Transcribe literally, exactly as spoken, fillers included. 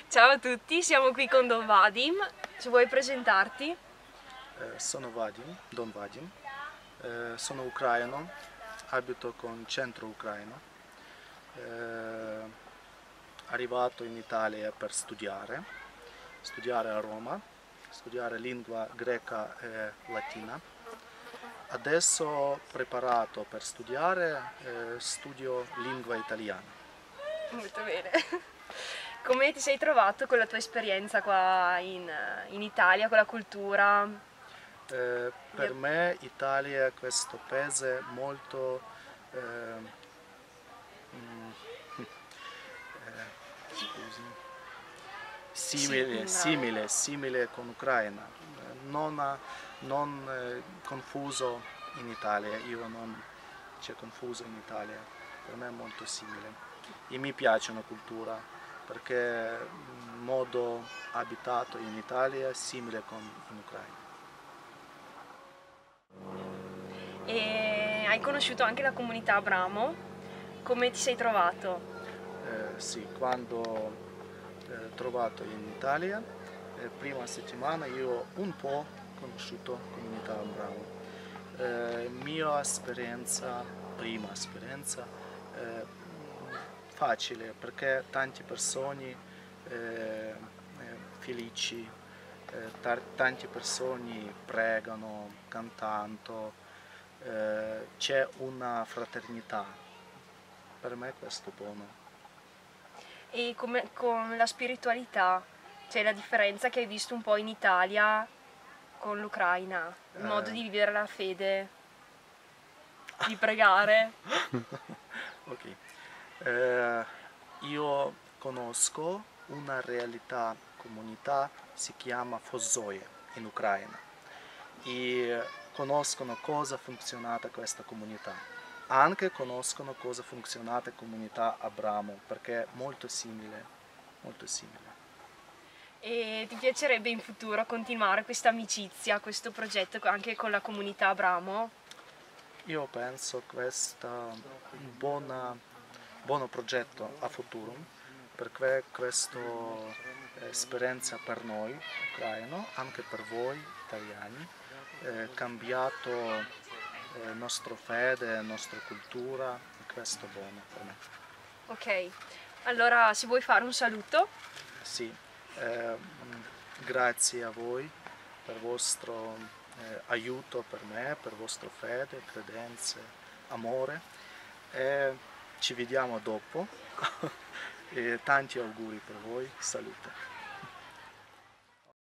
Ciao a tutti, siamo qui con Don Vadim, se vuoi presentarti. Eh, sono Vadim, Don Vadim, eh, sono ucraino, abito con centro ucraino, eh, arrivato in Italia per studiare, studiare a Roma, studiare lingua greca e latina. Adesso preparato per studiare, eh, studio lingua italiana. Molto bene. Come ti sei trovato con la tua esperienza qua in, in Italia, con la cultura? Eh, per Io- me Italia questo paese molto eh, mm, eh, scusi, Sì, simile, bravo. simile, simile con Ucraina, eh, non, ha- non eh, confuso in Italia, io non c'è confuso in Italia, per me è molto simile. E mi piace una cultura perché il modo abitato in Italia è simile con in Ucraina. E hai conosciuto anche la comunità Abramo? Come ti sei trovato? Eh, sì, quando eh, trovato in Italia, eh, prima settimana io un po' conosciuto comunità Bravo. Eh, mia esperienza, prima esperienza, eh, facile perché tante persone eh, eh, felici, eh, tar- tante persone pregano, cantando, eh, c'è una fraternità. Per me questo è buono. E come, con la spiritualità, c'è la differenza che hai visto un po' in Italia con l'Ucraina, il modo Eh, di vivere la fede, di pregare. ok. Eh, io conosco una realtà comunità, si chiama Fosoye in Ucraina e conoscono cosa ha funzionato questa comunità. Anche conoscono cosa ha funzionato comunità Abramo perché è molto simile, molto simile. E ti piacerebbe in futuro continuare questa amicizia, questo progetto anche con la comunità Abramo? Io penso questo un buon, buon progetto a futuro perché questa esperienza per noi ucraino, anche per voi italiani, è cambiato la nostra fede, la nostra cultura e questo è buono per me. Ok, allora se vuoi fare un saluto. Sì, eh, grazie a voi per il vostro eh, aiuto per me, per la vostra fede, credenze, amore e ci vediamo dopo e tanti auguri per voi, salute.